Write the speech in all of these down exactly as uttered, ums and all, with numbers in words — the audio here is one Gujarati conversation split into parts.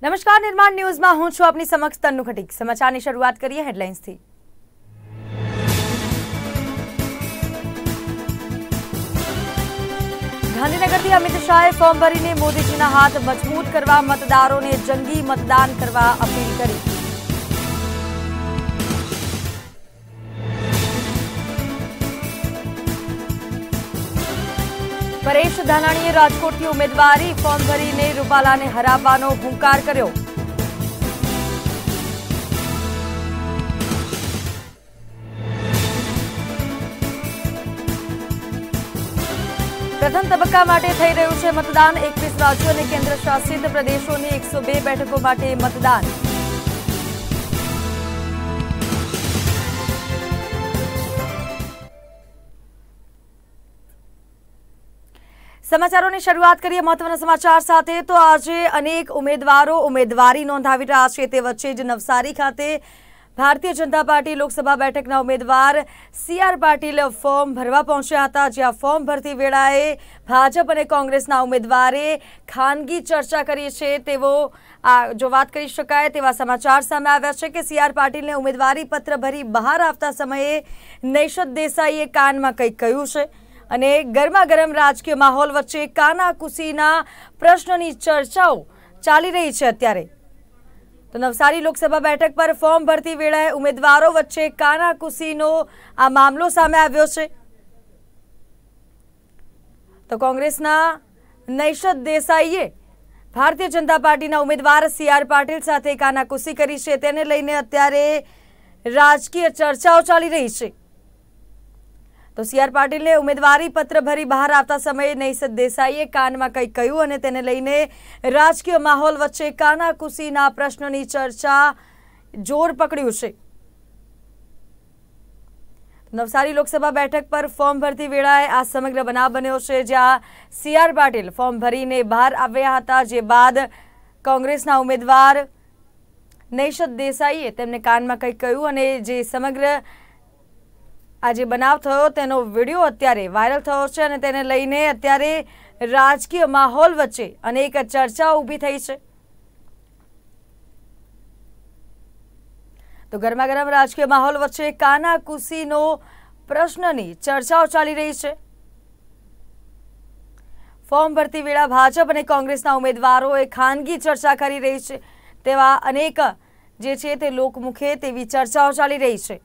નમસ્કાર, નિર્માણ ન્યૂઝમાં હું છું આપની સમક્ષ તન્નુ ખટીક। સમાચારની શરૂઆત કરીએ હેડલાઇન્સથી। ગાંધીનગરથી અમિત શાહે ફોર્મ ભરીને મોદીજીના હાથ મજબૂત કરવા મતદારોને જંગી મતદાન કરવા અપીલ કરી। પરેશ ધાનાણીએ રાજકોટથી ઉમેદવારી ફોર્મ ભરીને રૂપાલાને હરાવવાનો હુંકાર કર્યો। પ્રથમ તબક્કા માટે થઈ રહ્યું છે મતદાન। એકવીસ રાજ્યો અને કેન્દ્ર શાસિત પ્રદેશોની એકસો બે બેઠકો માટે મતદાન। સમાચારોની શરૂઆત કરીએ મહત્વના સમાચાર સાથે। તો આજે અનેક ઉમેદવારો ઉમેદવારી નોંધાવી રહ્યા છે। તે વચ્ચે જ નવસારી ખાતે ભારતીય જનતા પાર્ટી લોકસભા બેઠકના ઉમેદવાર સી આર પાટીલ ફોર્મ ભરવા પહોંચ્યા હતા, જ્યાં ફોર્મ ભરતી વેળાએ ભાજપ અને કોંગ્રેસના ઉમેદવારે ખાનગી ચર્ચા કરી છે તેવો જો વાત કરી શકાય તેવા સમાચાર સામે આવ્યા છે કે સી આર પાટીલને ઉમેદવારી પત્ર ભરી બહાર આવતા સમયે નૈશદ દેસાઈએ કાનમાં કંઈક કહ્યું છે અને ગરમા ગરમ રાજકીય માહોલ વચ્ચે કાનાકુસીના પ્રશ્નોની ચર્ચાઓ ચાલી રહી છે। અત્યારે તો નવસારી લોકસભા બેઠક પર ફોર્મ ભરતી વેળાએ ઉમેદવારો વચ્ચે કાનાકુસીનો આ મામલો સામે આવ્યો છે। તો કોંગ્રેસના નૈશદ દેસાઈએ ભારતીય જનતા પાર્ટીના ઉમેદવાર સી આર પાટીલ સાથે કાનાકુસી કરી છે। તેને લઈને અત્યારે રાજકીય ચર્ચાઓ ચાલી રહી છે। તો સી આર પાટીલને ઉમેદવારી પત્ર ભરી બહાર આવતા સમયે નૈશદ દેસાઈએ કાનમાં કંઈક કહ્યું અને તેને લઈને રાજકીય માહોલ વચ્ચે કાનાકુસીના પ્રશ્નોની ચર્ચા જોર પકડ્યું છે। નવસારી લોકસભા બેઠક પર ફોર્મ ભરતી વેળાએ આ સમગ્ર બનાવ બન્યો છે, જ્યાં સી આર પાટીલ ફોર્મ ભરીને બહાર આવ્યા હતા, જે બાદ કોંગ્રેસના ઉમેદવાર નૈશદ દેસાઈએ તેમને કાનમાં કંઈક કહ્યું અને જે સમગ્ર આજે બનાવ થયો તેનો વિડીયો અત્યારે વાયરલ થયો છે અને તેને લઈને અત્યારે રાજકીય માહોલ વચ્ચે અનેક ચર્ચાઓ ઊભી થઈ છે। તો ગરમા ગરમ રાજકીય માહોલ વચ્ચે કાનાકુસીનો પ્રશ્નની ચર્ચાઓ ચાલી રહી છે। ફોર્મ ભરતી વેળા ભાજપ અને કોંગ્રેસના ઉમેદવારોએ ખાનગી ચર્ચા કરી રહી છે તેવા અનેક જે છે તે લોકમુખે તેવી ચર્ચાઓ ચાલી રહી છે।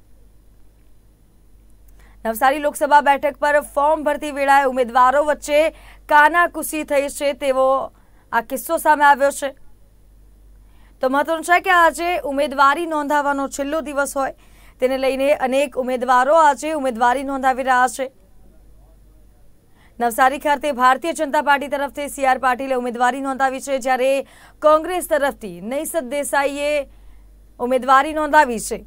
નવસારી લોકસભા બેઠક પર ફોર્મ ભરતી વેળાએ ઉમેદવારો વચ્ચે કાનાકુસી થઈ છે તેવો આ કિસ્સો સામે આવ્યો છે। તો મહત્વનું છે કે આજે ઉમેદવારી નોંધાવવાનો છેલ્લો દિવસ હોય તેને લઈને અનેક ઉમેદવારો આજે ઉમેદવારી નોંધાવી રહ્યા છે। નવસારી ખાતે ભારતીય જનતા પાર્ટી તરફથી સી આર પાટીલે ઉમેદવારી નોંધાવી છે, જ્યારે કોંગ્રેસ તરફથી નૈશદ દેસાઈએ ઉમેદવારી નોંધાવી છે।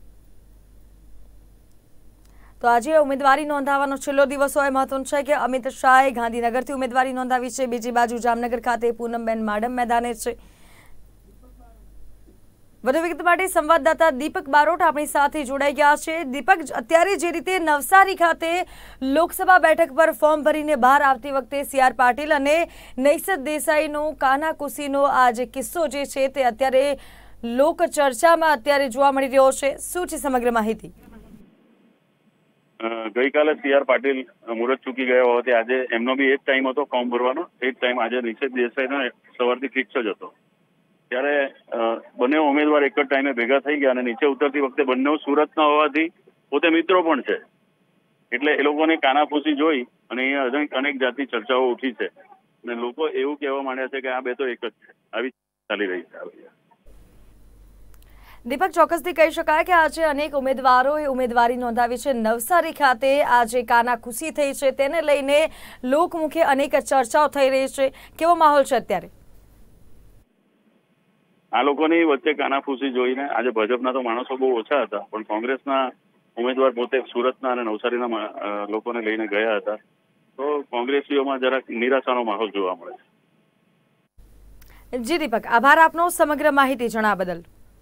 તો આજે ઉમેદવારી નોંધાવવાનો છેલ્લો દિવસ હોય। મહત્વનું છે કે અમિત શાહે ગાંધીનગરથી ઉમેદવારી નોંધાવી છે, બીજી બાજુ જામનગર ખાતે પૂનમબેન માડમ મેદાને છે। વધુ વિગત માટે સંવાદદાતા દીપક બારોટ આપણી સાથે જોડાઈ ગયા છે। દીપક, અત્યારે જે રીતે નવસારી ખાતે લોકસભા બેઠક પર ફોર્મ ભરીને બહાર આવતી વખતે સી આર પાટીલ અને નૈશદ દેસાઈનો કાનાકુસીનો આ જે કિસ્સો જે છે તે અત્યારે લોક ચર્ચામાં અત્યારે જોવા મળી રહ્યો છે, શું છે સમગ્ર માહિતી? ગઈકાલે સી આર પાટીલ મુહૂર્ત ચૂકી ગયા હોવાથી આજે એમનો બી એ જ ટાઈમ હતો ફોર્મ ભરવાનો, એ જ ટાઈમ આજે નૈશદ દેસાઈનો સવારથી ફિક્સ જ હતો। ત્યારે બંને ઉમેદવાર એક જ ટાઈમે ભેગા થઈ ગયા અને નીચે ઉતરતી વખતે બંને સુરતના હોવાથી પોતે મિત્રો પણ છે, એટલે એ લોકોને કાનાફૂસી જોઈ અને અહીંયા અનેક જાતની ચર્ચાઓ ઉઠી છે અને લોકો એવું કહેવા માંડ્યા છે કે આ બે તો એક જ છે, આવી ચાલી રહી છે। દીપક, ચોક્કસથી કહી શકાય કે આજે અનેક ઉમેદવારોએ ઉમેદવારી નોંધાવી છે। નવસારી ખાતે આજે કાનાકુસી થઈ છે, તેને લઈને લોકમુખે અનેક ચર્ચાઓ થઈ રહી છે, કેવો માહોલ છે અત્યારે? આ લોકોની વચ્ચે કાનાફૂસી જોઈને આજે ભાજપના તો માણસો બહુ ઓછા હતા, પણ કોંગ્રેસના ઉમેદવાર પોતે સુરતના અને નવસારીના લોકોને લઈને ગયા હતા, તો કોંગ્રેસીઓમાં જરાક નિરાશાનો માહોલ જોવા મળે છે। જી દીપક, આભાર આપનો સમગ્ર માહિતી જણાવવા બદલ।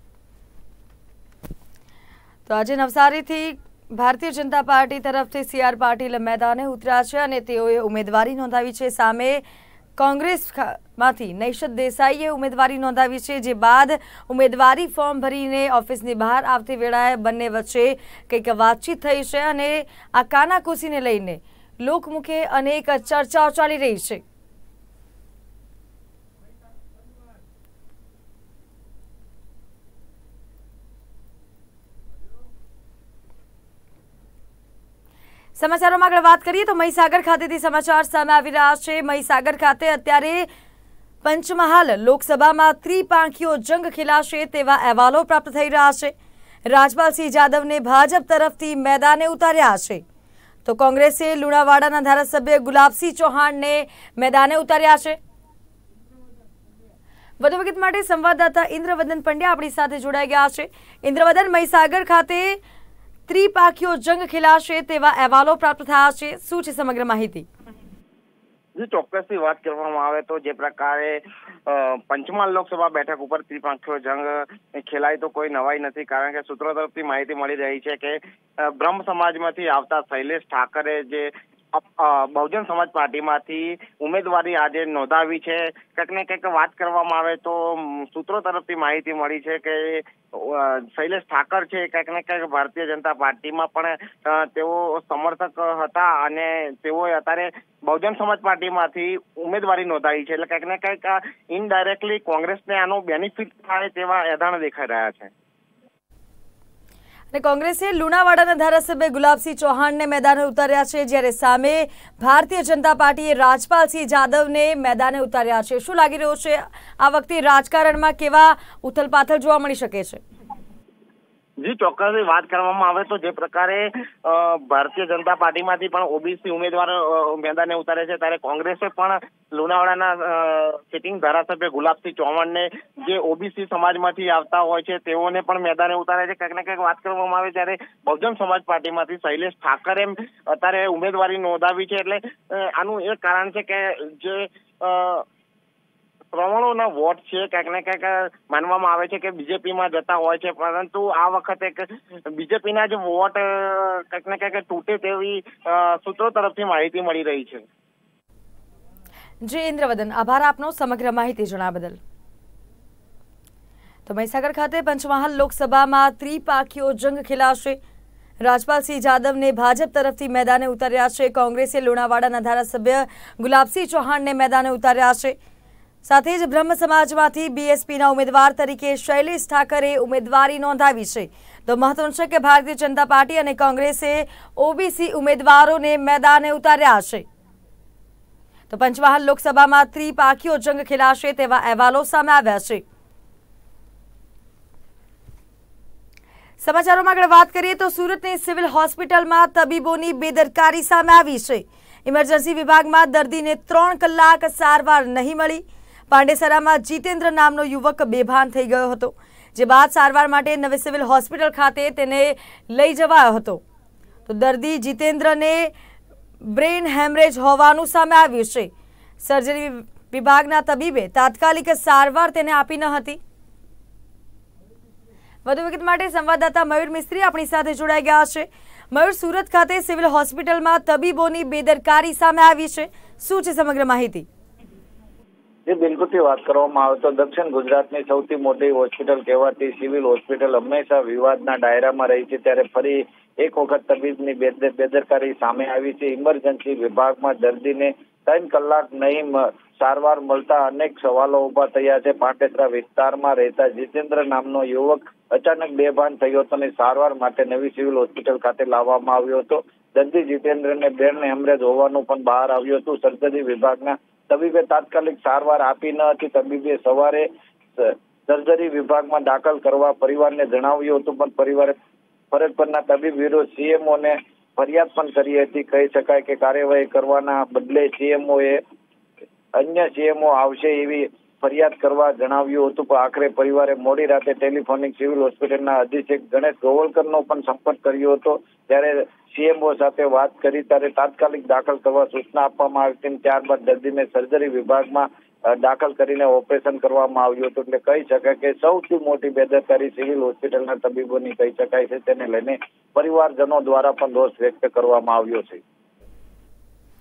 તો આજે નવસારીથી ભારતીય જનતા પાર્ટી તરફથી સી આર પાટીલ મેદાને ઉતર્યા છે અને તેઓએ ઉમેદવારી નોંધાવી છે। સામે કોંગ્રેસમાંથી નૈશદ દેસાઈએ ઉમેદવારી નોંધાવી છે, જે બાદ ઉમેદવારી ફોર્મ ભરીને ઓફિસની બહાર આવતી વેળાએ બંને વચ્ચે કંઈક વાતચીત થઈ છે અને આ કાનાકૂસીને લઈને લોકમુખે અનેક ચર્ચાઓ ચાલી રહી છે. સમાચારોમાં આગળ વાત કરીએ તો મહીસાગર ખાતેથી સમાચાર સામે આવી રહ્યા છે. મહીસાગર ખાતે અત્યારે પંચમહાલ લોકસભામાં ત્રિપાંખીયો જંગ ખેલાશે તેવા અહેવાલો પ્રાપ્ત થઈ રહ્યા છે. રાજપાલસિંહ જાદવને ભાજપ તરફથી મેદાને ઉતાર્યા છે, તો કોંગ્રેસે લુણાવાડાના ધારાસભ્ય ગુલાબસિંહ ચૌહાણને મેદાને ઉતાર્યા છે. વધુ વિગત માટે સંવાદદાતા ઇન્દ્રવદન પંડ્યા આપણી સાથે જોડાઈ ગયા છે. ઇન્દ્રવદન, મહીસાગર ખાતે ત્રિપાંખીયો જંગ ખેલાશે તેવા અહેવાલો પ્રાપ્ત થયા છે, શું છે સમગ્ર માહિતી? જી, ચોક્કસથી વાત કરવામાં આવે તો જે પ્રકારે પંચમહાલ લોકસભા બેઠક ઉપર ત્રિપાંખીયો જંગ ખેલાય તો કોઈ નવાઈ નથી, કારણ કે સૂત્રો તરફથી માહિતી મળી રહી છે કે બ્રહ્મ સમાજમાંથી આવતા શૈલેષ ઠાકરે જે બહુજન સમાજ પાર્ટીમાંથી ઉમેદવારી આજે નોંધાવી છે. કંઈક ને કંઈક વાત કરવામાં આવે તો સૂત્રો તરફથી માહિતી મળી છે કે શૈલેષ ઠાકર છે કંઈક ને કંઈક ભારતીય જનતા પાર્ટીમાં પણ તેઓ સમર્થક હતા અને તેઓએ અત્યારે બહુજન સમાજ પાર્ટીમાંથી ઉમેદવારી નોંધાવી છે, એટલે કંઈક ને કંઈક ઇનડાયરેક્ટલી કોંગ્રેસને આનો બેનિફિટ થાય તેવા એધાણ દેખાઈ રહ્યા છે. કોંગ્રેસે લુણાવાડાના ધારાસભ્ય ગુલાબસિંહ ચૌહાણને મેદાને ઉતાર્યા છે, જ્યારે સામે ભારતીય જનતા પાર્ટીએ રાજપાલસિંહ જાદવને મેદાને ઉતાર્યા છે. શું લાગી રહ્યું છે આ વખતે રાજકારણમાં કેવા ઉથલપાથલ જોવા મળી શકે છે? જી, ચોક્કસ વાત કરવામાં આવે તો જે પ્રકારે ભારતીય જનતા પાર્ટીમાંથી પણ ઓબીસી ઉમેદવાર મેદાને ઉતારે છે, ત્યારે કોંગ્રેસે પણ લુણાવાડાના સિટિંગ ધારાસભ્ય ગુલાબસિંહ ચૌહાણને જે ઓબીસી સમાજમાંથી આવતા હોય છે તેઓને પણ મેદાને ઉતારે છે. કંઈક ને કંઈક વાત કરવામાં આવે ત્યારે બહુજન સમાજ પાર્ટીમાંથી શૈલેષ ઠાકરે અત્યારે ઉમેદવારી નોંધાવી છે, એટલે આનું એક કારણ છે કે જે પ્રમાણોના વોટ છે ક્યાંક ને ક્યાંક માનવામાં આવે છે કે બીજેપીમાં જતા હોય છે, પરંતુ આ વખતે બીજેપીના જ વોટ ક્યાંક ને ક્યાંક તૂટે તેવી સૂત્રો તરફથી માહિતી મળી રહી છે. જી ઇન્દ્રવદન, આભાર આપનો સમગ્ર માહિતી જણાવવા બદલ. તો મહીસાગર ખાતે પંચમહાલ લોકસભામાં ત્રિપાંખીયો જંગ ખેલાશે. રાજપાલસિંહ જાદવને ભાજપ તરફથી મેદાને ઉતાર્યા છે. કોંગ્રેસે લુણાવાડાના ધારાસભ્ય ગુલાબસિંહ ચૌહાણને મેદાને ઉતાર્યા છે. સાથે જ બ્રહ્મ સમાજમાંથી બીએસપીના ઉમેદવાર તરીકે શૈલેષ ઠાકરે ઉમેદવારી નોંધાવી છે. તો મહત્વનું છે કે ભારતીય જનતા પાર્ટી અને કોંગ્રેસે ઓબીસી ઉમેદવારોને મેદાને ઉતાર્યા છે. તો પંચમહાલ લોકસભામાં ત્રિપાંખીયો જંગ ખેલાશે તેવા અહેવાલો સામે આવ્યા છે. સમાચારોમાં આગળ વાત કરીએ તો સુરતની સિવિલ હોસ્પિટલમાં તબીબોની બેદરકારી સામે આવી છે. ઇમરજન્સી વિભાગમાં દર્દીને ત્રણ કલાક સારવાર નહીં મળી. પાંડેસરામાં જીતેન્દ્ર નામનો યુવક બેભાન થઈ ગયો હતો, જે બાદ સારવાર માટે નવી સિવિલ હોસ્પિટલ ખાતે તેને લઈ જવાયો હતો. તો દર્દી જીતેન્દ્રને બ્રેઇન હેમરેજ હોવાનું સામે આવ્યું છે. સર્જરી વિભાગના તબીબે તાત્કાલિક સારવાર તેને આપી ન હતી. વધુ વિગત માટે સંવાદદાતા મયુર મિસ્ત્રી આપણી સાથે જોડાઈ ગયા છે. મયુર, સુરત ખાતે સિવિલ હોસ્પિટલમાં તબીબોની બેદરકારી સામે આવી છે, શું છે સમગ્ર માહિતી? જે બિલકુલથી વાત કરવામાં આવે તો દક્ષિણ ગુજરાતની સૌથી મોટી હોસ્પિટલ કહેવાતી સિવિલ હોસ્પિટલ હંમેશા વિવાદના દાયરામાં રહી છે, ત્યારે ફરી એક વખત તબીબની બેદરકારી સામે આવી છે. ઇમરજન્સી વિભાગમાં દર્દીને ત્રણ કલાક નહીં સારવાર મળતા અનેક સવાલો ઉભા થયા છે. પાંડેસરા વિસ્તારમાં રહેતા જીતેન્દ્ર નામનો યુવક અચાનક બેભાન થયો હતો અને સારવાર માટે નવી સિવિલ હોસ્પિટલ ખાતે લાવવામાં આવ્યો હતો. દર્દી જીતેન્દ્રને બ્રેન હેમરેજ હોવાનું પણ બહાર આવ્યું હતું. સર્જરી વિભાગના તબીબે તાત્કાલિક સારવાર આપી ન હતી. તબીબે સવારે સર્જરી વિભાગમાં દાખલ કરવા પરિવારને જણાવ્યું હતું, પણ પરિવારે ફરજ પરના તબીબ વિરુદ્ધ સીએમઓને ફરિયાદ પણ કરી હતી. કહી શકાય કે કાર્યવાહી કરવાના બદલે સીએમઓએ અન્ય સીએમઓ આવશે એવી ફરિયાદ કરવા જણાવ્યું હતું, પણ આખરે પરિવારે મોડી રાતે ટેલિફોનિક સિવિલ હોસ્પિટલના અધિક્ષક ગણેશ ગોવલકરનો પણ સંપર્ક કર્યો હતો. ત્યારે સીએમઓ સાથે વાત કરી ત્યારે તાત્કાલિક દાખલ કરવા સૂચના આપવામાં આવી હતી. ત્યારબાદ દર્દીને સર્જરી વિભાગમાં દાખલ કરીને ઓપરેશન કરવામાં આવ્યું હતું. એટલે કહી શકાય કે સૌથી મોટી બેદરકારી સિવિલ હોસ્પિટલના તબીબોની કહી શકાય છે. તેને લઈને પરિવારજનો દ્વારા પણ રોષ વ્યક્ત કરવામાં આવ્યો છે.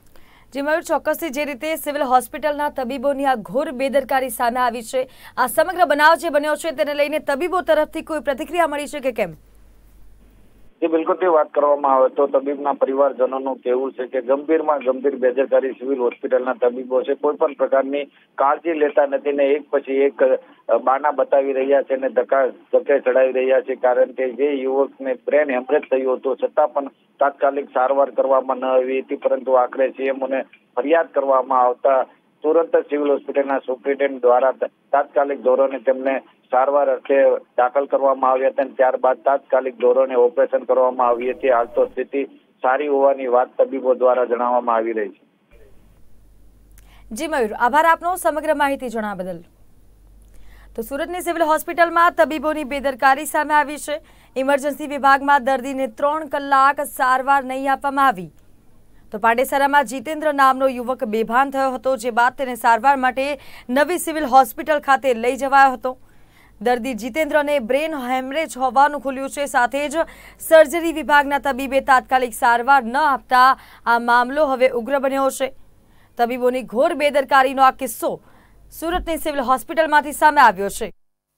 જે મયુર, ચોક્કસથી જે રીતે સિવિલ હોસ્પિટલના તબીબોની આ ઘોર બેદરકારી સામે આવી છે, આ સમગ્ર બનાવ જે બન્યો છે તેને લઈને તબીબો તરફથી કોઈ પ્રતિક્રિયા મળી છે કે કેમ? જે બિલકુલ તે વાત કરવામાં આવે તો તબીબના પરિવારજનોનું કહેવું છે કે ગંભીરમાં ગંભીર બેદરકારી સિવિલ હોસ્પિટલના તબીબો છે, કોઈ પણ પ્રકારની કાળજી લેતા નથી ને એક પછી એક બાના બતાવી રહ્યા છે ને ધક્કા ધક્કે ચડાવી રહ્યા છે, કારણ કે જે યુવકને બ્રેન હેમરેજ થયું હતું છતાં પણ તાત્કાલિક સારવાર કરવામાં ન આવી હતી, પરંતુ આખરે સીએમઓને ફરિયાદ કરવામાં આવતા તુરંત સિવિલ હોસ્પિટલના સુપ્રિન્ટેન્ડન્ટ દ્વારા તાત્કાલિક ધોરણે તેમને સારવાર અર્થે દાખલ કરવામાં આવ્યા હતા અને ત્યારબાદ તાત્કાલિક ધોરણે ઓપરેશન કરવામાં આવી હતી। હાલ તો સ્થિતિ સારી હોવાની વાત તબીબો દ્વારા જણાવવામાં આવી રહી છે। જી મયુર, આભાર આપનો સમગ્ર માહિતી જણાવવા બદલ। તો સુરતની સિવિલ હોસ્પિટલમાં તબીબોની બેદરકારી સામે આવી છે। ઇમરજન્સી વિભાગમાં દર્દીને ત્રણ કલાક સારવાર નહીં આપવામાં આવી તો પાંડેસરામાં જીતેન્દ્ર નામનો યુવક બેભાન થયો હતો, જે બાદ તેને સારવાર માટે નવી સિવિલ હોસ્પિટલ ખાતે લઈ જવાયો હતો। દર્દી જીતેન્દ્રને બ્રેન હેમરેજ હોવાનું ખુલ્યું છે, સાથે જ સર્જરી વિભાગના તબીબે તાત્કાલિક સારવાર ન આપતા આ મામલો હવે ઉગ્ર બન્યો છે। તબીબોની ઘોર બેદરકારીનો આ કિસ્સો સુરતની સિવિલ હોસ્પિટલમાંથી સામે આવ્યો છે।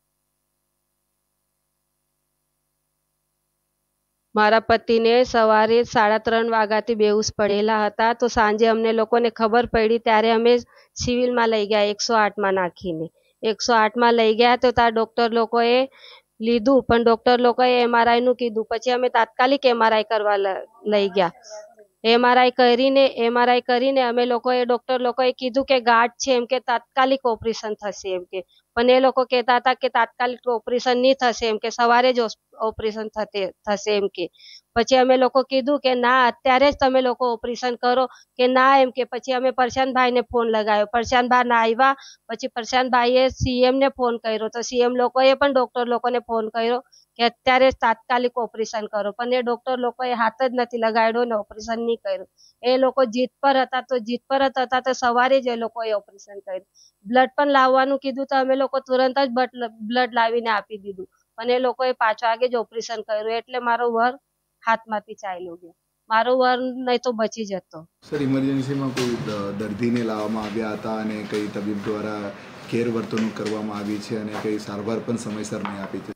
મારા પતિને સવારે સાડા ત્રણ વાગ્યાથી બેહોશ પડેલા હતા, તો સાંજે અમને લોકોને ખબર પડી ત્યારે અમે સિવિલમાં લઈ ગયા, એકસો આઠમાં નાખીને એકસો આઠમાં લઈ ગયા તો ત્યાં ડૉક્ટર લોકોએ લીધું, પણ ડૉક્ટર લોકોએ એમઆરઆઈનું કીધું। પછી અમે તાત્કાલિક એમઆરઆઈ કરવા લઈ ગયા। એમઆરઆઈ કરીને એમઆરઆઈ કરીને અમે લોકોએ ડૉક્ટર લોકોએ કીધું કે ગાંઠ છે, એમ કે તાત્કાલિક ઓપરેશન થશે એમ કે, પણ એ લોકો કહેતા હતા કે તાત્કાલિક ઓપરેશન નહીં થશે એમ કે, સવારે જ ઓપરેશન થશે એમ કે। પછી અમે લોકો કીધું કે ના અત્યારે જ તમે લોકો ઓપરેશન કરો કે ના એમ કે। પછી અમે પ્રશાંતભાઈને ફોન લગાવ્યો, પ્રશાંતભાઈ ના આવ્યા, પછી પ્રશાંતભાઈએ સીએમને ફોન કર્યો તો સીએમ લોકોએ પણ ડૉક્ટર લોકોને ફોન કર્યો કે અત્યારે જ તાત્કાલિક ઓપરેશન કરો, પણ એ ડૉક્ટર લોકોએ હાથ જ નથી લગાડ્યો ને ઓપરેશન નહીં કર્યું। એ લોકો જીત પર હતા તો જીત પર જ હતા તો સવારે જ એ લોકોએ ઓપરેશન કર્યું। બ્લડ પણ લાવવાનું કીધું તો અમે લોકો તુરંત જ બ્લડ લાવીને આપી દીધું, પણ એ લોકોએ પાછો આગે જ ઓપરેશન કર્યું, એટલે મારો વર હાથમાંથી ચાલ્યો ગયો। મારો વર નહીં તો બચી જતો। સર, ઇમરજન્સીમાં કોઈ દર્દીને લાવવામાં આવ્યા હતા અને કઈ તબીબ દ્વારા ગેરવર્તણૂક કરવામાં આવી છે અને કઈ સારવાર પણ સમયસર નહીં આપી છે।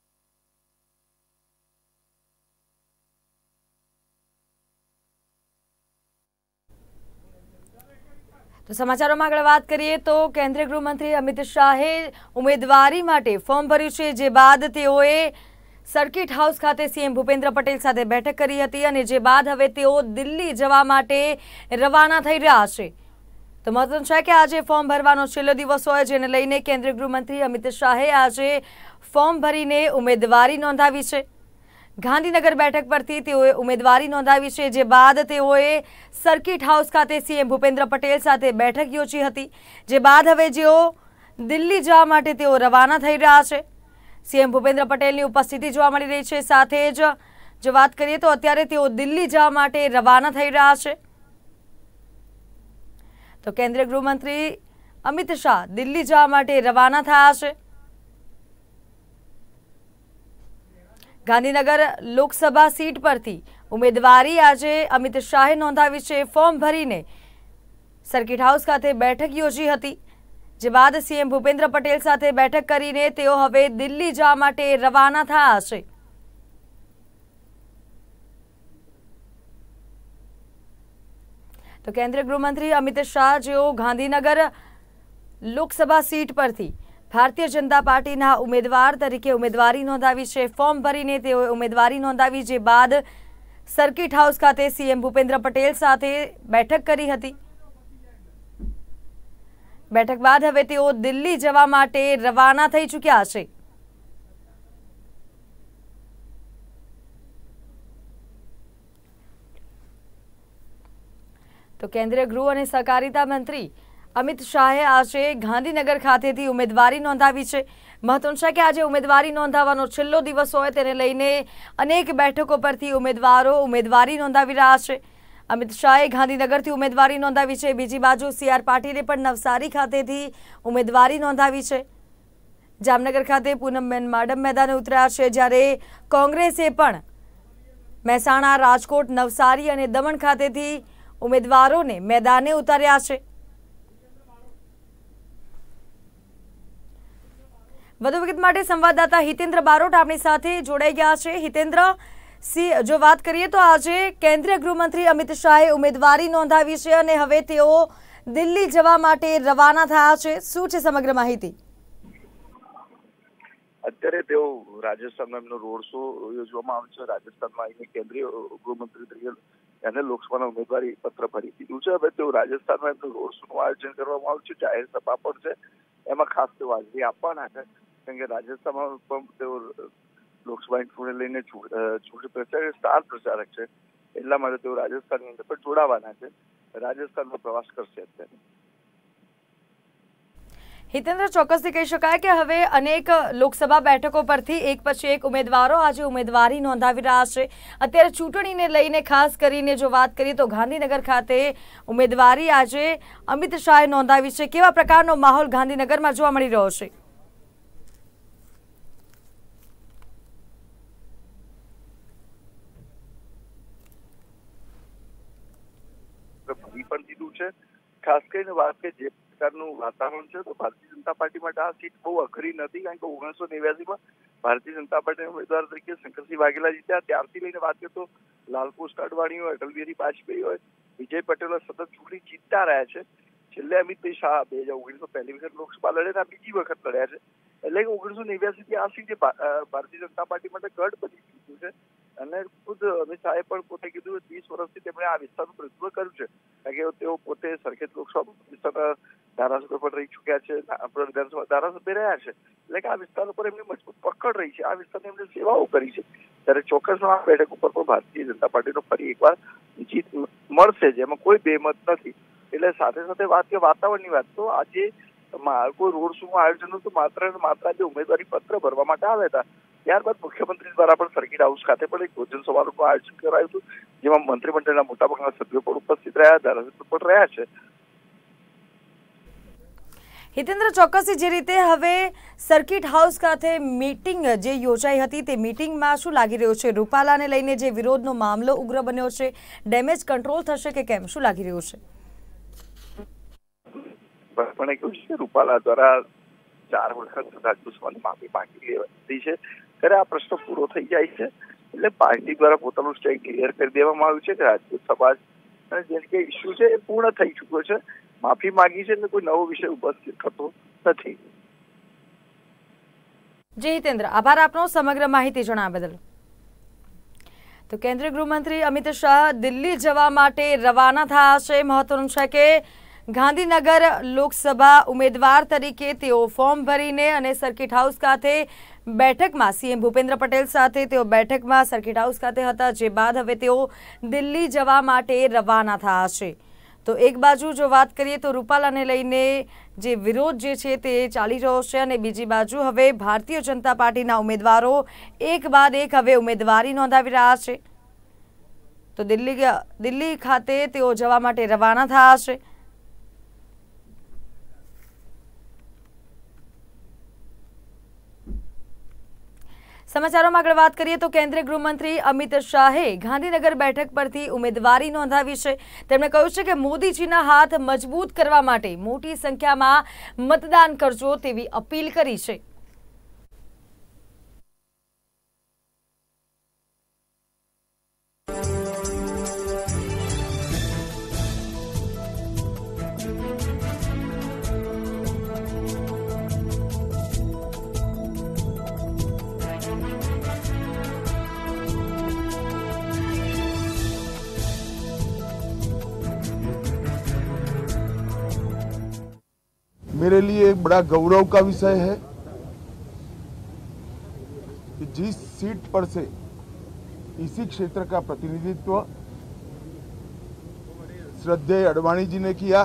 તો સમાચારોમાં આગળ વાત કરીએ તો કેન્દ્રીય ગૃહમંત્રી અમિત શાહે ઉમેદવારી માટે ફોર્મ ભર્યું છે, જે બાદ તેઓએ સર્કિટ હાઉસ ખાતે સીએમ ભૂપેન્દ્ર પટેલ સાથે બેઠક કરી હતી અને જે બાદ હવે તેઓ દિલ્હી જવા માટે રવાના થઈ રહ્યા છે। તો મહત્વનું છે કે આજે ફોર્મ ભરવાનો છેલ્લો દિવસ હોય, જેને લઈને કેન્દ્રીય ગૃહમંત્રી અમિત શાહે આજે ફોર્મ ભરીને ઉમેદવારી નોંધાવી છે। ગાંધીનગર બેઠક પરથી તેઓએ ઉમેદવારી નોંધાવી છે, જે બાદ તેઓએ સર્કિટ હાઉસ ખાતે સીએમ ભૂપેન્દ્ર પટેલ સાથે બેઠક યોજી હતી, જે બાદ હવે જેઓ દિલ્હી જવા માટે તેઓ રવાના થઈ રહ્યા છે। સીએમ ભૂપેન્દ્ર પટેલની ઉપસ્થિતિ જોવા મળી રહી છે, સાથે જ જો વાત કરીએ તો અત્યારે તેઓ દિલ્હી જવા માટે રવાના થઈ રહ્યા છે। તો કેન્દ્રીય ગૃહમંત્રી અમિત શાહ દિલ્હી જવા માટે રવાના થયા છે। ગાંધીનગર લોકસભા સીટ પરથી ઉમેદવારી આજે અમિત શાહે નોંધાવી છે। ફોર્મ ભરીને સર્કિટ હાઉસ ખાતે બેઠક યોજી હતી, જે બાદ સીએમ ભૂપેન્દ્ર પટેલ સાથે બેઠક કરીને તેઓ હવે દિલ્હી જવા માટે રવાના થયા છે। તો કેન્દ્રીય ગૃહમંત્રી અમિત શાહ જેઓ ગાંધીનગર લોકસભા સીટ પરથી ભારતીય જનતા પાર્ટીના ઉમેદવાર તરીકે ઉમેદવારી નોંધાવી છે, ફોર્મ ભરીને તેઓએ ઉમેદવારી નોંધાવી, જે બાદ સર્કિટ હાઉસ ખાતે સીએમ ભૂપેન્દ્ર પટેલ સાથે બેઠક કરી હતી। બેઠક બાદ હવે તેઓ દિલ્હી જવા માટે રવાના થઈ ચૂક્યા છે। તો કેન્દ્રીય ગૃહ અને સહકારિતા મંત્રી અમિત શાહે આજે ગાંધીનગર ખાતેથી ઉમેદવારી નોંધાવી છે। મહત્વનું છે કે આજે ઉમેદવારી નોંધાવવાનો છેલ્લો દિવસ હોય, તેને લઈને અનેક બેઠકો પરથી ઉમેદવારો ઉમેદવારી નોંધાવી રહ્યા છે। અમિત શાહે ગાંધીનગરથી ઉમેદવારી નોંધાવી છે, બીજી બાજુ સી આર પાટીલે પણ નવસારી ખાતેથી ઉમેદવારી નોંધાવી છે। જામનગર ખાતે પૂનમબેન માડમ મેદાને ઉતર્યા છે, જ્યારે કોંગ્રેસે પણ મહેસાણા, રાજકોટ, નવસારી અને દમણ ખાતેથી ઉમેદવારોને મેદાને ઉતાર્યા છે। વધુ વિગત માટે સંવાદદાતા હિતેન્દ્ર બારોટ આપણી સાથે જોડાઈ ગયા છે। હિતેન્દ્ર, સી જો વાત કરીએ તો આજે કેન્દ્રીય ગૃહમંત્રી અમિત શાહે ઉમેદવારી નોંધાવી છે અને હવે તેઓ દિલ્હી જવા માટે રવાના થયા છે। શું છે સમગ્ર માહિતી? અત્યારે તેઓ રાજસ્થાનમાં એમનો રોડ શો યોજવામાં આવ્યો છે। રાજસ્થાનમાં આવીને કેન્દ્રીય ગૃહમંત્રી તરીકે એને લોકસભાના ઉમેદવારી પત્ર ભરી દીધું છે। હવે તેઓ રાજસ્થાનમાં એમનું રોડ શોનું આયોજન કરવામાં આવ્યું છે। જાહેર સભા પણ છે, એમાં ખાસ તેઓ હાજરી આપવાના છે, કારણ કે રાજસ્થાનમાં પણ તેઓ લોકસભાની ચૂંટણી લઈને ચૂંટણી પ્રચાર સ્ટાર પ્રચારક છે, એટલા માટે તેઓ રાજસ્થાનની અંદર પણ જોડાવાના છે। રાજસ્થાનનો પ્રવાસ કરશે અત્યારે। હિતેન્દ્ર, ચોક્કસથી કહી શકાય કે હવે અનેક લોકસભા બેઠકો પરથી એક પછી એક ઉમેદવારો આજે ઉમેદવારી નોંધાવી રહ્યા છે। અત્યારે ચૂંટણીને લઈને ખાસ કરીને જો વાત કરીએ તો ગાંધીનગર ખાતે ઉમેદવારી આજે અમિત શાહે નોંધાવી છે। કેવા પ્રકારનો માહોલ ગાંધીનગરમાં જોવા મળી રહ્યો છે? પણ દીધું છે, ખાસ કરીને વાત કે જે પ્રકારનું વાતાવરણ છે તો ભારતીય જનતા પાર્ટી માટે આ સીટ બહુ અઘરી નથી, કારણ કે ઓગણીસો નેવ્યાસીમાં ભારતીય જનતા પાર્ટીના ઉમેદવાર તરીકે શંકરસિંહ વાઘેલા જીત્યા। ત્યારથી લઈને વાત કરીએ તો લાલકૃષ્ણ અડવાણી હોય, અટલ બિહારી વાજપેયી હોય, વિજય પટેલ હોય, સતત ચૂંટણી જીતતા રહ્યા છે। છેલ્લે અમિત શાહ બે હજાર ઓગણીસો પહેલી વખત લોકસભા લડ્યા, બીજી વખત લડ્યા છે, એટલે કે ઓગણીસો નેવ્યાસી થી આ સીટ ભારતીય જનતા પાર્ટી માટે ગઢ બની ચૂક્યું છે। અને ખુદ અમિત શાહે પણ પોતે કીધું ત્રીસ વર્ષથી તેમણે આ વિસ્તારનું પ્રતિનિધિત્વ કર્યું છે, કારણ કે તેઓ પોતે સરખેજ લોકસભા વિસ્તારના ધારાસભ્ય પણ રહી ચુક્યા છે, વિધાનસભા ધારાસભ્ય રહ્યા છે, એટલે કે આ વિસ્તાર ઉપર એમની મજબૂત પકડ રહી છે, આ વિસ્તારની એમણે સેવાઓ કરી છે। ત્યારે ચોક્કસ આ બેઠક ઉપર પણ ભારતીય જનતા પાર્ટીનો ફરી એકવાર જીત મળશે, જેમાં કોઈ બેમત નથી। એટલે સાથે સાથે વાત કે વાતાવરણની વાત, તો આજે કોઈ રોડ શોનું આયોજન તો માત્ર ને માત્ર આજે ઉમેદવારી પત્ર ભરવા માટે આવ્યા હતા। ત્યારબાદ મુખ્યમંત્રી દ્વારા પણ સર્કિટ હાઉસ ખાતે પણ એક ભોજન સમારોહનું આયોજન કરાયું હતું, જેમાં મંત્રીમંડળના મોટાભાગના સભ્યો પણ ઉપસ્થિત રહ્યા, ધારાસભ્યો પણ રહ્યા છે। હિતેન્દ્ર, ચોક્કસથી જે રીતે હવે સર્કિટ હાઉસ ખાતે મીટિંગ જે યોજાઈ હતી તે મીટિંગમાં શું લાગી રહ્યું છે? રૂપાલાને લઈને જે વિરોધનો મામલો ઉગ્ર બન્યો છે, ડેમેજ કંટ્રોલ થશે કે કેમ, શું લાગી રહ્યું છે? પણ કહ્યું છે કે રૂપાલા દ્વારા ચાર વખત રાજ્યસભાની માફી માંગી લેવાતી છે, ત્યારે આ પ્રશ્ન પૂરો થઈ જાય છે, એટલે પાર્ટી દ્વારા પોતાનું સ્ટેન્ડ ક્લિયર કરી દેવામાં આવ્યું છે કે રાજ્યસભા જે કે ઇસ્યુ છે એ પૂર્ણ થઈ ચૂક્યો છે, માફી માંગી છે, એટલે કોઈ નવો વિષય ઉપસ્થિત થતો નથી। જી હિતેન્દ્ર, આભાર આપનો સમગ્ર માહિતી જણાવવા બદલ। તો કેન્દ્રીય ગૃહમંત્રી અમિત શાહ દિલ્હી જવા માટે રવાના થયા છે। મહત્વનું છે કે ગાંધીનગર લોકસભા ઉમેદવાર તરીકે તેઓ ફોર્મ ભરીને અને સર્કિટ હાઉસ ખાતે બેઠકમાં સીએમ ભૂપેન્દ્ર પટેલ સાથે તેઓ બેઠકમાં સર્કિટ હાઉસ ખાતે હતા, જે બાદ હવે તેઓ દિલ્હી જવા માટે રવાના થયા છે। તો એક બાજુ જો વાત કરીએ તો રૂપાલાને લઈને જે વિરોધ જે છે તે ચાલી રહ્યો છે, અને બીજી બાજુ હવે ભારતીય જનતા પાર્ટીના ઉમેદવારો એક બાદ એક હવે ઉમેદવારી નોંધાવી રહ્યા છે। તો દિલ્હી દિલ્હી ખાતે તેઓ જવા માટે રવાના થયા છે। સમાચારોમાં આગળ વાત કરીએ તો કેન્દ્રીય ગૃહમંત્રી અમિત શાહે ગાંધીનગર બેઠક પરથી ઉમેદવારી નોંધાવી છે। તેમણે કહ્યું છે કે મોદીજીના હાથ મજબૂત કરવા માટે મોટી સંખ્યામાં મતદાન કરજો તેવી અપીલ કરી છે। मेरे लिए एक बड़ा गौरव का विषय है कि जिस सीट पर से इसी क्षेत्र का प्रतिनिधित्व श्रद्धेय अडवाणी जी ने किया,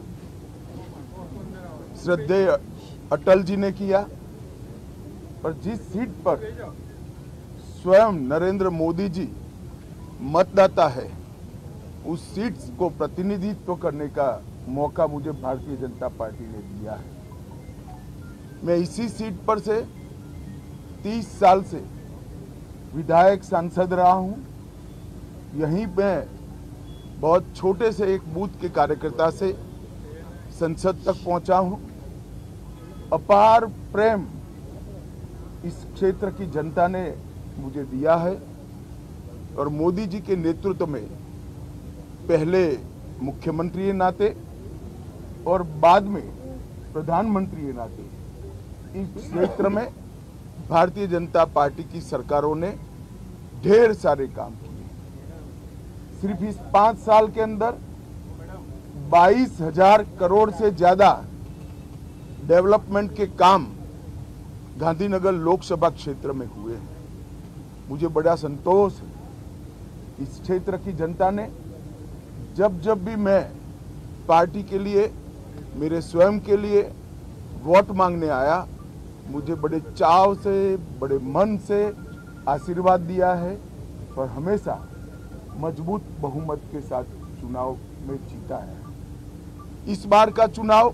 श्रद्धेय अटल जी ने किया, और जिस सीट पर स्वयं नरेंद्र मोदी जी मतदाता है, उस सीट को प्रतिनिधित्व करने का मौका मुझे भारतीय जनता पार्टी ने दिया है। मैं इसी सीट पर से तीस साल से विधायक सांसद रहा हूं। यहीं पे बहुत छोटे से एक बूथ के कार्यकर्ता से संसद तक पहुंचा हूं। अपार प्रेम इस क्षेत्र की जनता ने मुझे दिया है और मोदी जी के नेतृत्व में पहले मुख्यमंत्री के नाते और बाद में प्रधानमंत्री के नाते इस क्षेत्र में भारतीय जनता पार्टी की सरकारों ने ढेर सारे काम किए। सिर्फ इस पांच साल के अंदर बाईस हजार करोड़ से ज्यादा डेवलपमेंट के काम गांधीनगर लोकसभा क्षेत्र में हुए हैं। मुझे बड़ा संतोष है। इस क्षेत्र की जनता ने जब जब भी मैं पार्टी के लिए, मेरे स्वयं के लिए वोट मांगने आया, मुझे बड़े चाव से, बड़े मन से आशीर्वाद दिया है और हमेशा मजबूत बहुमत के साथ चुनाव में जीता है। इस बार का चुनाव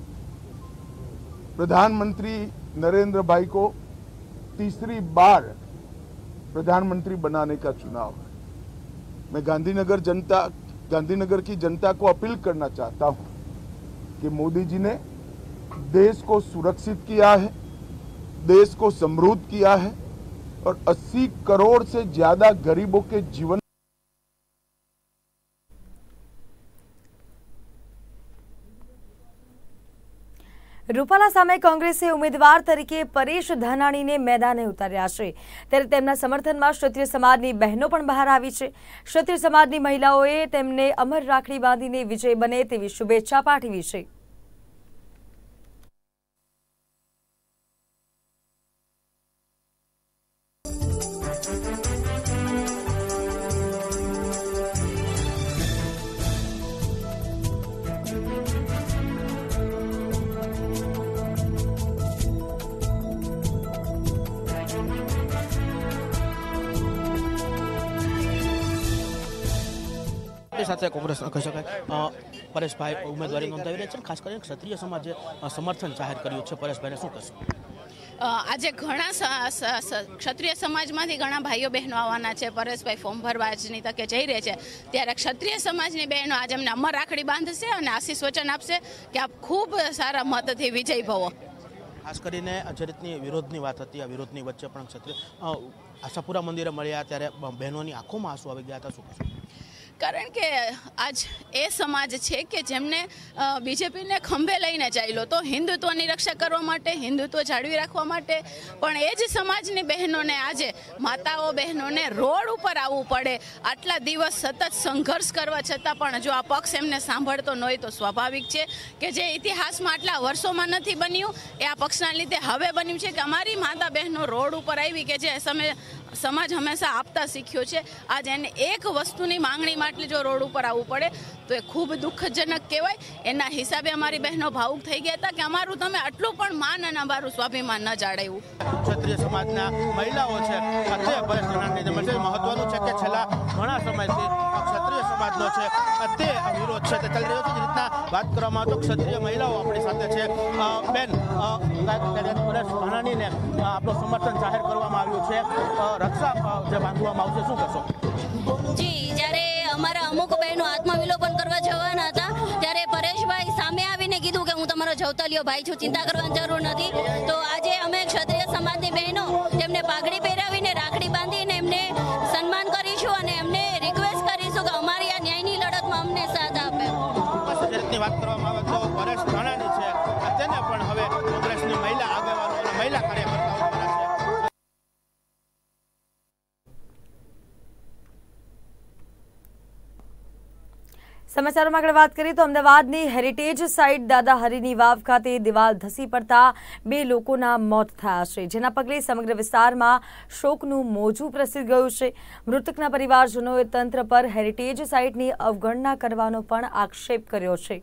प्रधानमंत्री नरेंद्र भाई को तीसरी बार प्रधानमंत्री बनाने का चुनाव है। मैं गांधीनगर जनता गांधीनगर की जनता को अपील करना चाहता हूं कि मोदी जी ने देश को सुरक्षित किया है, देश को समृद्ध किया है और अस्सी करोड़ से ज्यादा गरीबों के जीवन રૂપાલા સામે કોંગ્રેસે ઉમેદવાર તરીકે પરેશ ધાનાણીને મેદાને ઉતાર્યા છે, ત્યારે તેમના સમર્થનમાં ક્ષત્રિય સમાજની બહેનો પણ બહાર આવી છે। ક્ષત્રિય સમાજની મહિલાઓએ તેમને અમર રાખડી બાંધીને વિજય બને તેવી શુભેચ્છા પાઠવી છે। સાથે કોંગ્રેસ કહી શકાય પરેશભાઈ ઉમેદવારી નોંધાવી રહ્યા છે, ખાસ કરીને ક્ષત્રિય સમાજે સમર્થન જાહેર કર્યું છે। પરેશભાઈને શું કહેશો? આજે ઘણા ક્ષત્રિય સમાજમાંથી ઘણા ભાઈઓ બહેનો આવવાના છે। પરેશભાઈ ફોર્મ ભરવા આજની તકે જઈ રહે છે, ત્યારે ક્ષત્રિય સમાજની બહેનો આજે અમને અમર રાખડી બાંધશે અને આશીષ વચન આપશે કે આપ ખૂબ સારા મતથી વિજય ભવો। ખાસ કરીને જે રીતની વિરોધની વાત હતી, આ વિરોધની વચ્ચે પણ ક્ષત્રિય આશાપુરા મંદિરે મળ્યા ત્યારે બહેનોની આંખોમાં આંસુ આવી ગયા હતા, શું કહેશો? કારણ કે આજ એ સમાજ છે કે જેમને બીજેપીને ખંભે લઈને ચાલ્યો તો હિન્દુત્વની રક્ષા કરવા માટે, હિન્દુત્વ જાળવી રાખવા માટે, પણ એ જ સમાજની બહેનોને આજે માતાઓ બહેનોને રોડ ઉપર આવવું પડે। આટલા દિવસ સતત સંઘર્ષ કરવા છતાં પણ જો આ પક્ષ એમને સાંભળતો ન હોય તો સ્વાભાવિક છે કે જે ઇતિહાસમાં આટલા વર્ષોમાં નથી બન્યું એ આ પક્ષના લીધે હવે બન્યું છે કે અમારી માતા બહેનો રોડ ઉપર આવી કે જે સમય સમાજ હંમેશા આપતા શીખ્યો છે, આજ એને એક વસ્તુની માંગણી માટે જો રોડ ઉપર આવવું પડે તો એ ખૂબ દુઃખજનક કહેવાય। એના હિસાબે અમારી બહેનો ભાવુક થઈ ગયા હતા કે અમારું તમે આટલું પણ માન અને અમારું સ્વાભિમાન ન જાળવ્યું। ક્ષત્રિય સમાજના મહિલાઓ છે તે પરેશ ધાનાણીને મળશે। મહત્વનું છે કે છેલ્લા ઘણા સમયથી ક્ષત્રિય સમાજનો છે તે વિરોધ છે તે ચાલી રહ્યો છે। જે રીતના વાત કરવામાં આવે તો ક્ષત્રિય મહિલાઓ આપણી સાથે છે। બેન, પરેશ ધાનાણીને આપણું સમર્થન જાહેર કરવામાં આવ્યું છે, રક્ષા જે બાંધવામાં આવશે, શું કહેશો? જી, જ્યારે અમારા અમુક બહેનો આત્મવિલોપન કરવા જવાના હતા ત્યારે પરેશભાઈ સામે આવીને કીધું કે હું તમારો જવતલિયો ભાઈ છું, ચિંતા કરવાની જરૂર નથી। તો આજે અમે ક્ષત્રિય સમાજની બહેનો તેમને પાઘડી પહેરાવીને રાખડી બાંધીને એમને સન્માન કરીશું અને એમને રિક્વેસ્ટ કરીશું કે અમારી આ ન્યાયની લડતમાં અમને સાથ આપે। જે રીતની વાત કરવામાં આવે તો પરેશ ધાનાણી છે તેને પણ હવે કોંગ્રેસની મહિલા આગેવાનો અને મહિલા કાર્યકર્તાઓ સમાચારોમાં આગળ વાત કરીએ તો અમદાવાદની હેરિટેજ સાઇટ દાદા હરિની વાવ ખાતે દિવાલ ધસી પડતા બે લોકોના મોત થયા છે, જેના પગલે સમગ્ર વિસ્તારમાં શોકનું મોજું પ્રસરી ગયું છે। મૃતકના પરિવારજનોએ તંત્ર પર હેરિટેજ સાઇટની અવગણના કરવાનો પણ આક્ષેપ કર્યો છે।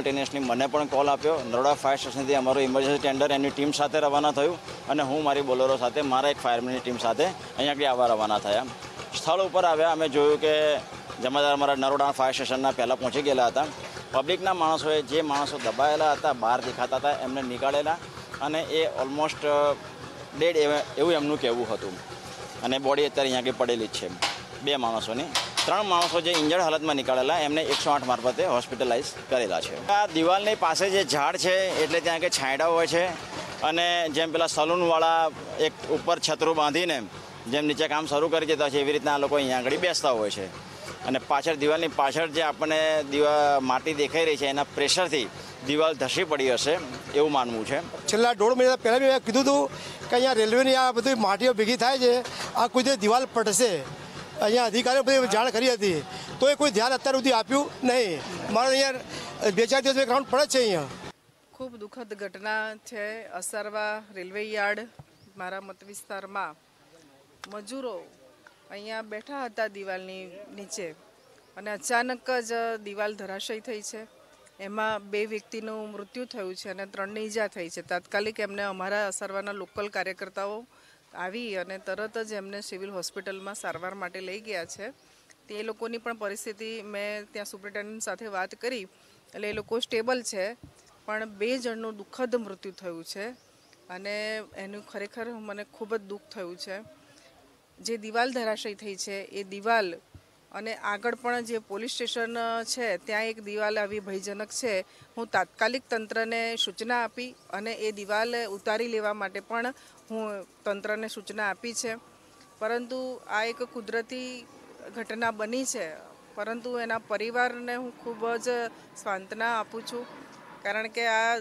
સાયમલ્ટેનિયસલી મને પણ કોલ આપ્યો. નરોડા ફાયર સ્ટેશનથી અમારું ઇમરજન્સી ટેન્ડર એની ટીમ સાથે રવાના થયું અને હું મારી બોલેરો સાથે મારા એક ફાયરમેનની ટીમ સાથે અહીંયા આગળ આવવા રવાના થયા. સ્થળ ઉપર આવ્યા અમે જોયું કે જમાદાર અમારા નરોડા ફાયર સ્ટેશનના પહેલાં પહોંચી ગયેલા હતા. પબ્લિકના માણસોએ જે માણસો દબાયેલા હતા, બહાર દેખાતા હતા, એમને નીકાળેલા અને એ ઓલમોસ્ટ ડેડ એવું એમનું કહેવું હતું. અને બોડી અત્યારે અહીંયા આગળ પડેલી જ છે બે માણસોની. ત્રણ માણસો જે ઇન્જર્ડ હાલતમાં નીકળેલા એમને એકસો આઠ મારફતે હોસ્પિટલાઇઝ કરેલા છે. આ દિવાલની પાસે જે ઝાડ છે એટલે ત્યાં આગળ છાંયડા હોય છે અને જેમ પેલા સલૂનવાળા એક ઉપર છતરું બાંધીને જેમ નીચે કામ શરૂ કરી દેતા હોય છે એવી રીતના આ લોકો અહીંયા આગળ બેસતા હોય છે. અને પાછળ દિવાલની પાછળ જે આપણને દિવાલ માટી દેખાઈ રહી છે એના પ્રેશરથી દિવાલ ધસી પડી હશે એવું માનવું છે. છેલ્લા દોઢ મહિના પહેલાં મેં કીધું હતું કે અહીંયા રેલવેની આ બધી માટીઓ ભેગી થાય છે, આ કોઈ જે દિવાલ પડશે. અહીંયા અધિકારીઓ બધી જાણ કરી હતી તો એ કોઈ ધ્યાન અત્યાર સુધી આપ્યું નહીં. મારે અહીંયા બે ચાર દિવસ ગ્રાઉન્ડ પડે જ છે. અહીંયા ખૂબ દુઃખદ ઘટના છે. અસારવા રેલવે યાર્ડ મારા મત વિસ્તારમાં મજૂરો અહીંયા બેઠા હતા દિવાલની નીચે અને અચાનક જ દિવાલ ધરાશયી થઈ છે. એમાં બે વ્યક્તિનું મૃત્યુ થયું છે અને ત્રણની ઈજા થઈ છે. તાત્કાલિક એમને અમારા અસારવાના લોકલ કાર્યકર્તાઓ આવી અને તરત જ એમને સિવિલ હોસ્પિટલમાં સારવાર માટે લઈ ગયા છે. તે લોકોની પણ પરિસ્થિતિ મેં ત્યાં સુપ્રિન્ટેન્ડન્ટ સાથે વાત કરી એટલે એ લોકો સ્ટેબલ છે, પણ બે જણનું દુઃખદ મૃત્યુ થયું છે અને એનું ખરેખર મને ખૂબ જ દુઃખ થયું છે. જે દિવાલ ધરાશયી થઈ છે એ દિવાલ અને આગળ પણ જે પોલીસ સ્ટેશન છે ત્યાં એક દિવાલ આવી ભયજનક છે. હું તાત્કાલિક તંત્રને સૂચના આપી અને એ દિવાલ ઉતારી લેવા માટે પણ હું તંત્રને સૂચના આપી છે. પરંતુ આ એક કુદરતી ઘટના બની છે, પરંતુ એના પરિવારને હું ખૂબ જ સાંત્વના આપું છું, કારણ કે આ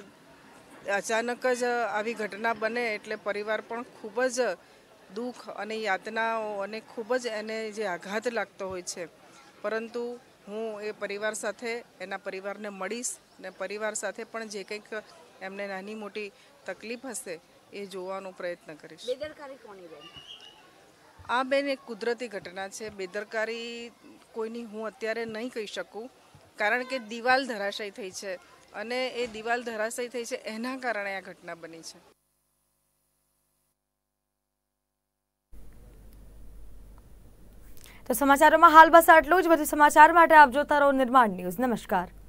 અચાનક જ આવી ઘટના બને એટલે પરિવાર પણ ખૂબ જ દુઃખ અને યાતનાઓ અને ખૂબ જ એને જે આઘાત લાગતો હોય છે. પરંતુ હું એ પરિવાર સાથે એના પરિવારને મળીશ ને પરિવાર સાથે પણ જે કંઈક એમને નાની મોટી તકલીફ હશે એ જોવાનો પ્રયત્ન કરીશ. બેદરકારી કોની બેન? આ બેન એક કુદરતી ઘટના છે. બેદરકારી કોઈની હું અત્યારે નહીં કહી શકું, કારણ કે દિવાલ ધરાશયી થઈ છે અને એ દિવાલ ધરાશયી થઈ છે એના કારણે આ ઘટના બની છે. તો સમાચારોમાં હાલ બસ આટલું જ. વધુ સમાચાર માટે આપ જોતા રહો નિર્માણ ન્યૂઝ. નમસ્કાર.